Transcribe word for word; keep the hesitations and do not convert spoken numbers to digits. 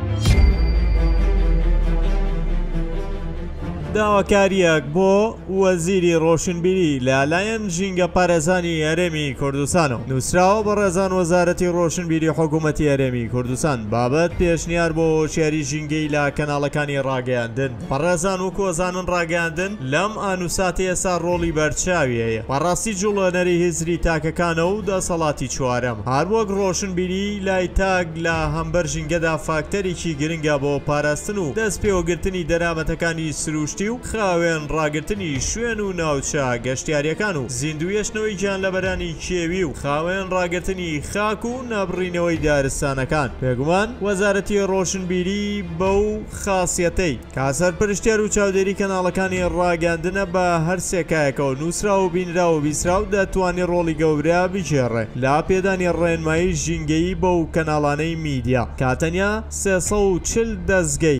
داواکاریەک بۆ وەزیری ڕۆشنبیری لەلایەن ژینگە پارێزانی هەرێمی کوردستانەوە نووسراوە بە ڕێزان وەزارەتی ڕۆشنبیری حکوومەتی هەرێمی کوردستان بابەت پێشنیار بۆ هۆشیاری ژینگەی لە کەناڵەکانی ڕاگەیاندن بەڕێزان و کۆزانن ڕاگەیاندن لەم ئانووساتی ئێستا ڕۆڵی بەرچاوی هەیە بەڕاستی جوڵێنەری هیزری تاکەکانە و دەسەڵاتی چوارەم هەروەک ڕۆشنبیری لای تاک لە هەمبەر ژینگەدا فاکتەرێکی گرنگە بۆ پاراستن و دەست پێوەگرتنی دەرامەتەکانی سروشتی و خاوێن ڕاگرتنی شوێن و ناوچە گەشتیاریەکان و زیندویەشنەوەی گیانلەبەرانی کێوی و خاوێن ڕاگرتنی خاک و نابڕینەوەی دارستانەکان بێگومان وەزارەتی ڕۆشنبیری بەو خاصیەتەی کاسەر پرشتیار و چاودێری کەناڵەکانی ڕاگەاندنە بە هەر سێکایەکەوە نووسرا و بینرا و بیسرا و دەتوانێت ڕۆڵی گەورە بجێڕێ لا پێدانی ڕێنمایی ژینگەیی بەو کەناڵانەی میدیا کاتەنیا سێسەد و چل دەستگەی